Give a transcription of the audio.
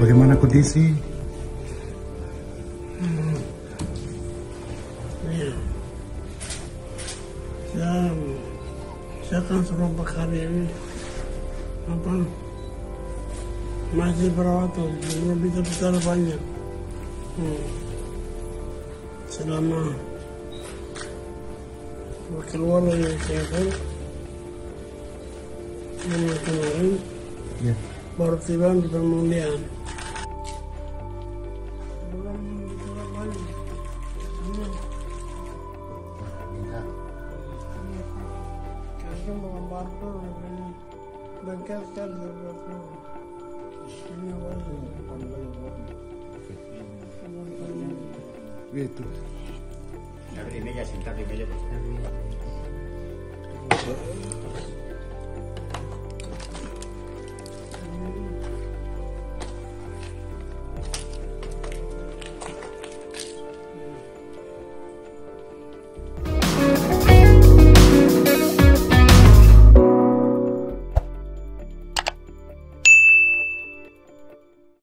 bagaimana kondisi? Ya, saya kan serombak hari ini masih perawatan, belum bisa bicara banyak. Selama keluar dari Singapura kemarin, baru tiba di pemulihan. Belum bicara banyak. Kayaknya menggambarkan dengan bengkel sekali ini Itu. Di meja, sentar di meja.